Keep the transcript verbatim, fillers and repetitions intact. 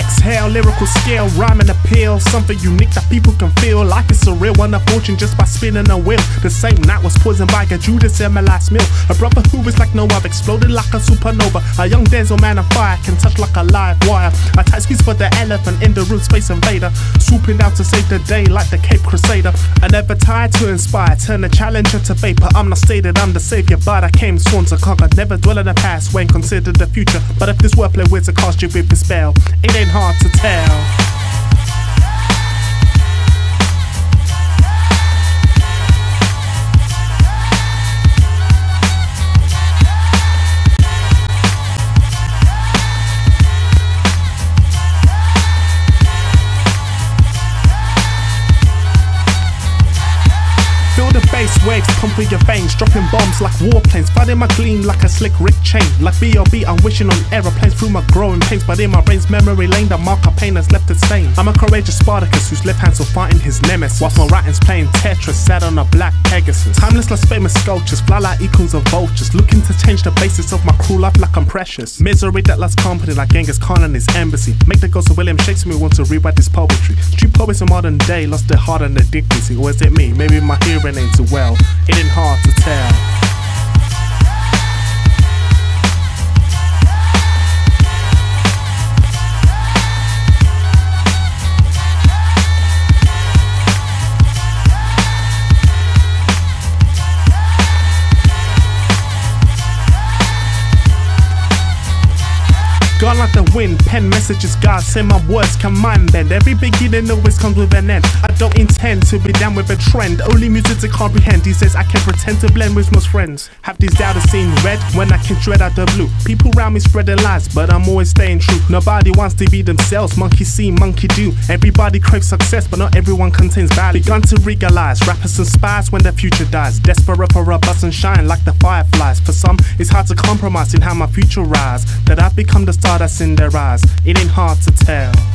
exhale, lyrical skill, rhyme and appeal, something unique that people can feel. Life is surreal, won a fortune just by spinning a wheel. The same night was poisoned by a Judas in my last meal. A brother who is like no other, exploded like a supernova. A young Denzel man of fire, can touch like a live wire. A tight squeeze for the elephant in the room, Space Invader. Swooping down to save the day like the Cape Crusader. I never tired to inspire, turn a challenger to vapor. I'm not stated, I'm the savior, but I came sworn to conquer. Never dwell in the past when considered the future. But if this wordplay were to cast you with a spell, it ain't hard to tell. The bass waves pump through your veins, dropping bombs like warplanes, fighting my gleam like a slick Rick chain. Like B O B, I'm wishing on aeroplanes through my growing pains, but in my brain's memory lane, the mark of pain has left its stain. I'm a courageous Spartacus whose left hand's still fighting his nemesis, whilst my right hand's playing Tetris, sat on a black Pegasus. Timeless, less famous sculptures fly like equals of vultures, looking to change the basis of my cruel life like I'm precious. Misery that loves company like Genghis Khan and his embassy. Make the ghost of William Shakespeare want to rewrite this poetry. Street poets in modern day lost their heart and their dignity. Or is it me? Maybe my hearing ain't too well. It ain't hard to tell. Gone like the wind, pen messages God, say my words can mind bend. Every beginning always comes with an end. I don't intend to be down with a trend, only music to comprehend. He says I can pretend to blend with most friends. Have these doubters seen red when I can dread out the blue? People around me spreading lies, but I'm always staying true. Nobody wants to be themselves, monkey see, monkey do. Everybody craves success, but not everyone contains value. Begun to legalize, rappers and spies when their future dies. Desperate for a buzz and shine like the fireflies. For some, it's hard to compromise in how my future rise. That I've become the star that's in their eyes. It ain't hard to tell.